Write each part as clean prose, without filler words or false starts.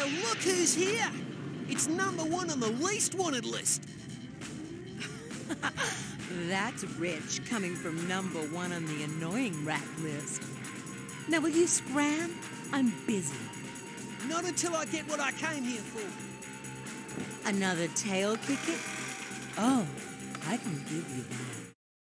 Well, look who's here. It's #1 on the least wanted list. That's rich, coming from #1 on the annoying rat list. Now, will you scram? I'm busy. Not until I get what I came here for. Another tail kicking? Oh, I can give you that.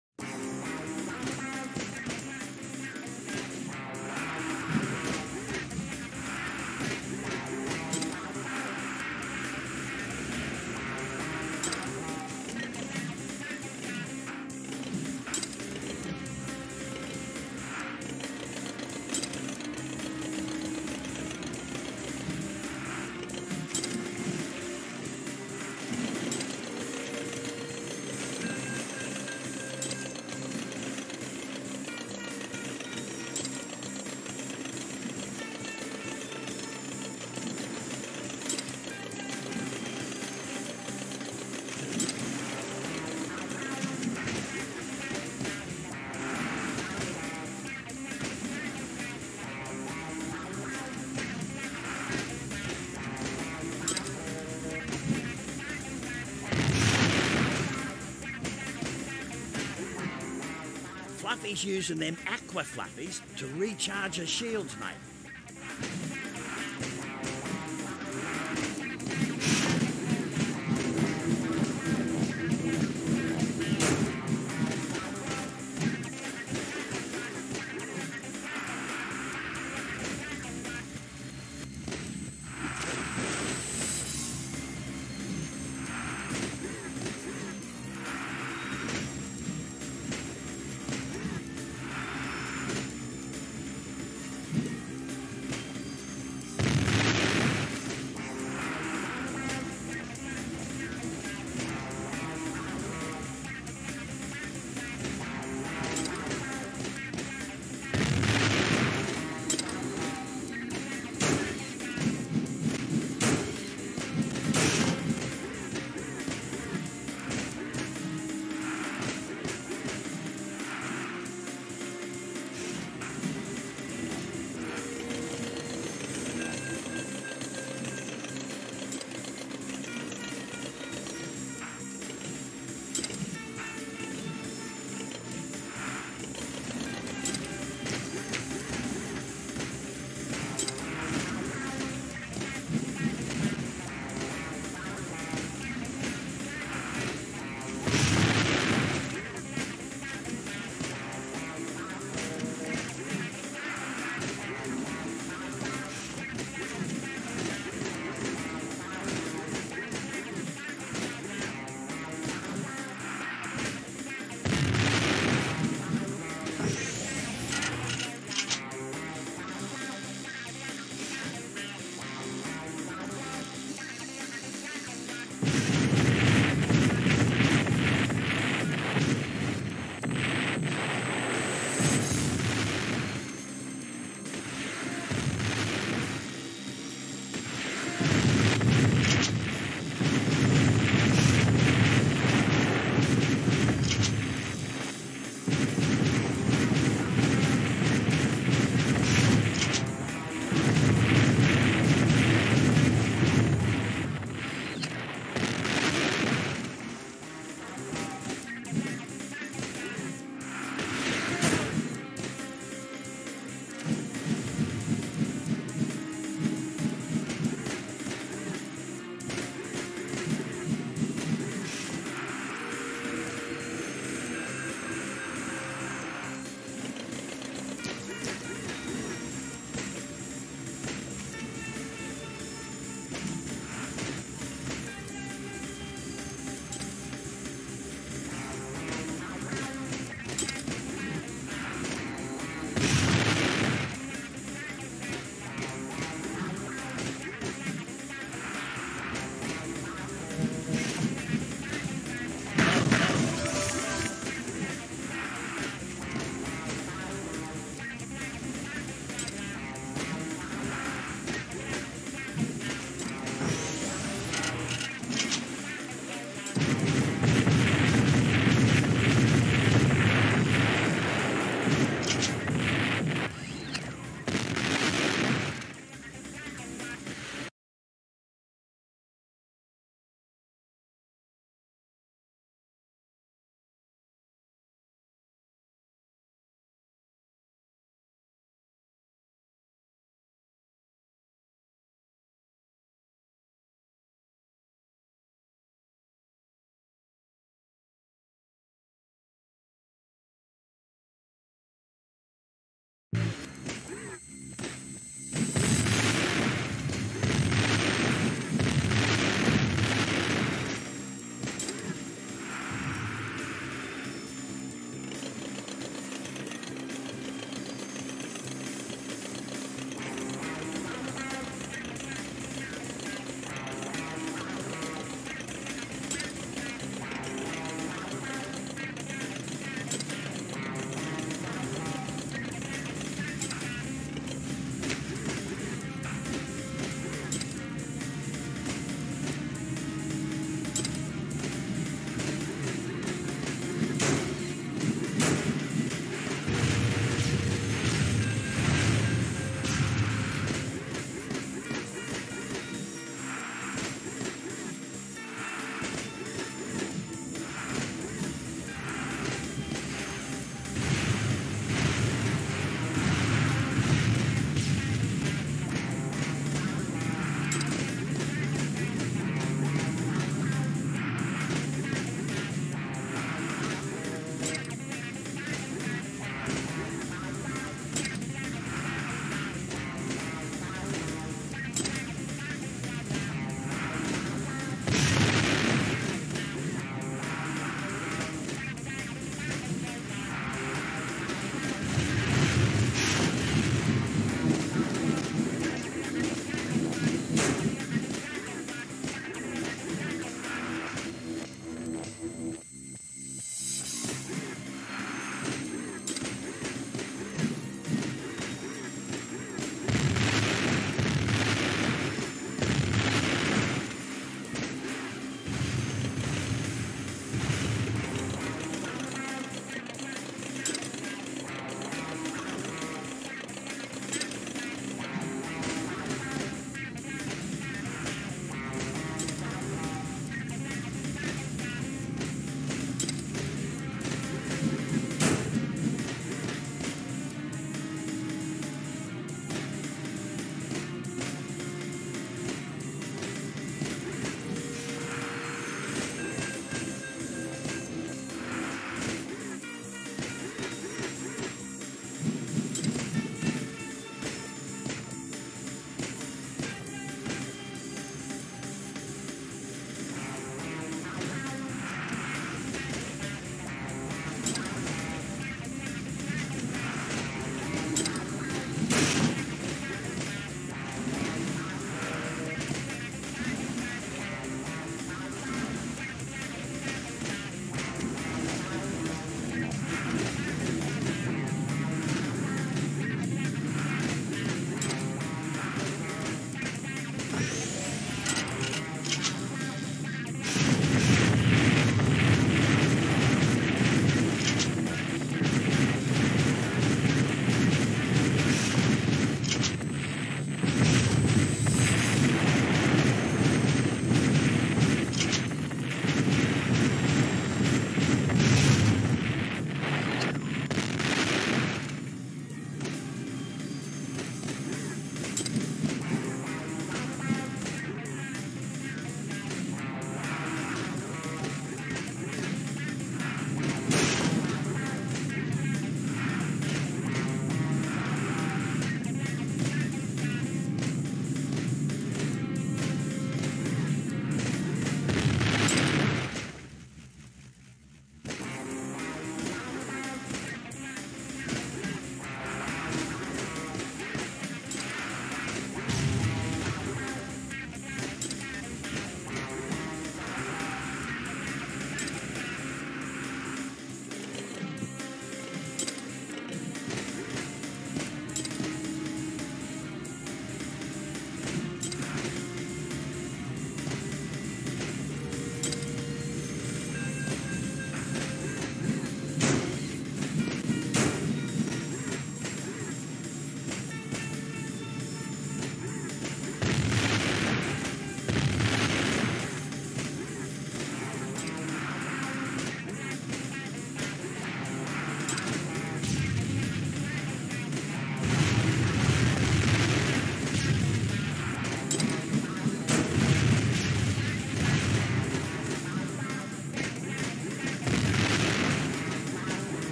Fluffy's using them aqua fluffies to recharge her shields, mate.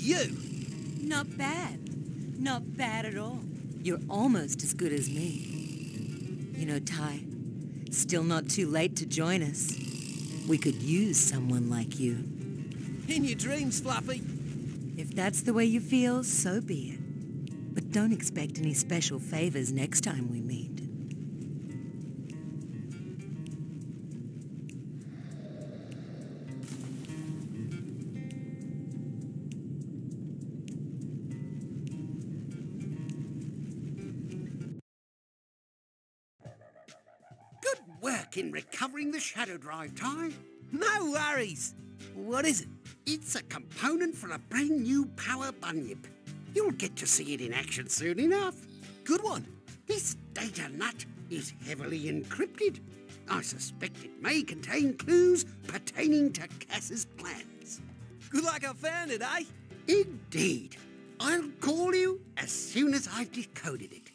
you? Not bad. Not bad at all. You're almost as good as me. You know, Ty, still not too late to join us. We could use someone like you. In your dreams, Fluffy. If that's the way you feel, so be it. But don't expect any special favors next time we meet. Good work in recovering the shadow drive, Ty. No worries. What is it? It's a component for a brand new power bunyip. You'll get to see it in action soon enough. Good one. This data nut is heavily encrypted. I suspect it may contain clues pertaining to Cass's plans. Good luck I found it, eh? Indeed. I'll call you as soon as I've decoded it.